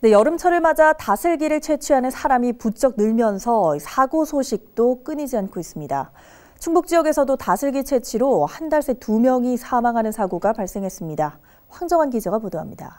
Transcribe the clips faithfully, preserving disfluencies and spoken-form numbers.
네, 여름철을 맞아 다슬기를 채취하는 사람이 부쩍 늘면서 사고 소식도 끊이지 않고 있습니다. 충북 지역에서도 다슬기 채취로 한 달 새 두 명이 사망하는 사고가 발생했습니다. 황정환 기자가 보도합니다.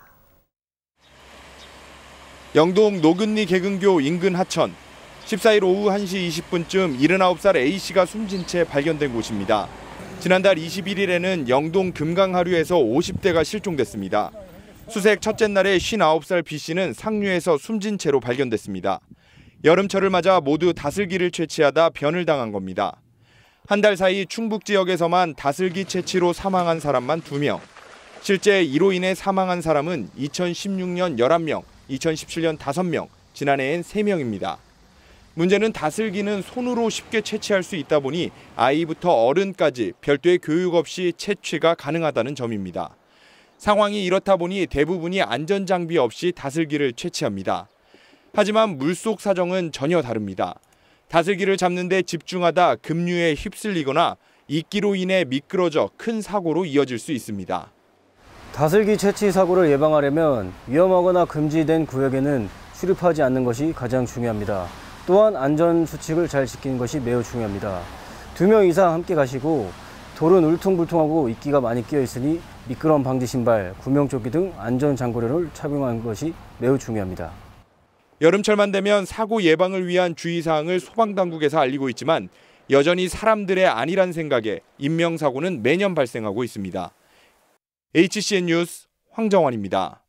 영동 노근리 개근교 인근 하천. 십사일 오후 한 시 이십 분쯤 일흔아홉 살 A씨가 숨진 채 발견된 곳입니다. 지난달 이십일일에는 영동 금강하류에서 오십 대가 실종됐습니다. 수색 첫째 날에 쉰아홉 살 B씨는 상류에서 숨진 채로 발견됐습니다. 여름철을 맞아 모두 다슬기를 채취하다 변을 당한 겁니다. 한 달 사이 충북 지역에서만 다슬기 채취로 사망한 사람만 두 명. 실제 이로 인해 사망한 사람은 이천십육년 열한 명, 이천십칠년 다섯 명, 지난해엔 세 명입니다. 문제는 다슬기는 손으로 쉽게 채취할 수 있다 보니 아이부터 어른까지 별도의 교육 없이 채취가 가능하다는 점입니다. 상황이 이렇다 보니 대부분이 안전장비 없이 다슬기를 채취합니다. 하지만 물속 사정은 전혀 다릅니다. 다슬기를 잡는 데 집중하다 급류에 휩쓸리거나 이끼로 인해 미끄러져 큰 사고로 이어질 수 있습니다. 다슬기 채취 사고를 예방하려면 위험하거나 금지된 구역에는 출입하지 않는 것이 가장 중요합니다. 또한 안전수칙을 잘 지키는 것이 매우 중요합니다. 두 명 이상 함께 가시고 돌은 울퉁불퉁하고 이끼가 많이 끼어 있으니 미끄럼 방지 신발, 구명조끼 등 안전장구류를 착용하는 것이 매우 중요합니다. 여름철만 되면 사고 예방을 위한 주의사항을 소방당국에서 알리고 있지만 여전히 사람들의 안일한 생각에 인명사고는 매년 발생하고 있습니다. 에이치씨엔 뉴스 황정환입니다.